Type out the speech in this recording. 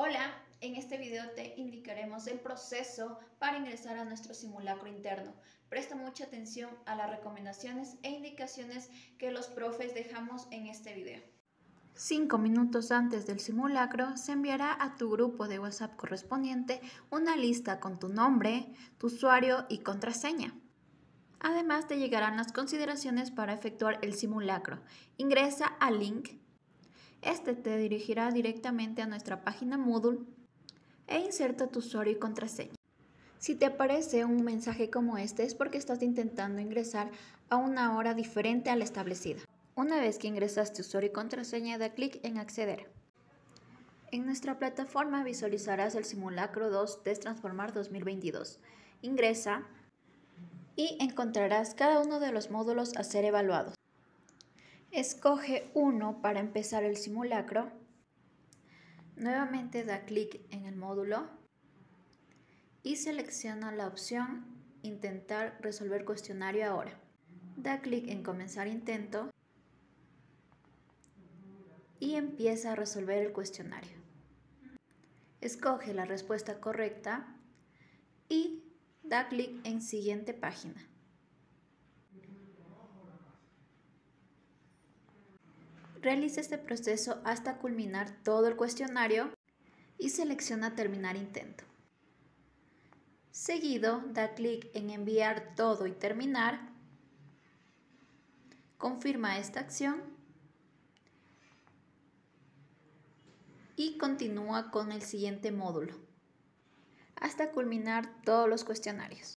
Hola, en este video te indicaremos el proceso para ingresar a nuestro simulacro interno. Presta mucha atención a las recomendaciones e indicaciones que los profes dejamos en este video. 5 minutos antes del simulacro se enviará a tu grupo de WhatsApp correspondiente una lista con tu nombre, tu usuario y contraseña. Además te llegarán las consideraciones para efectuar el simulacro. Ingresa al link. Este te dirigirá directamente a nuestra página Moodle e inserta tu usuario y contraseña. Si te aparece un mensaje como este es porque estás intentando ingresar a una hora diferente a la establecida. Una vez que ingresaste usuario y contraseña, da clic en acceder. En nuestra plataforma visualizarás el simulacro 2 Test Transformar 2022. Ingresa y encontrarás cada uno de los módulos a ser evaluados. Escoge uno para empezar el simulacro. Nuevamente da clic en el módulo y selecciona la opción Intentar resolver cuestionario ahora. Da clic en Comenzar intento y empieza a resolver el cuestionario. Escoge la respuesta correcta y da clic en Siguiente página. Realiza este proceso hasta culminar todo el cuestionario y selecciona Terminar intento. Seguido, da clic en Enviar todo y terminar. Confirma esta acción y continúa con el siguiente módulo hasta culminar todos los cuestionarios.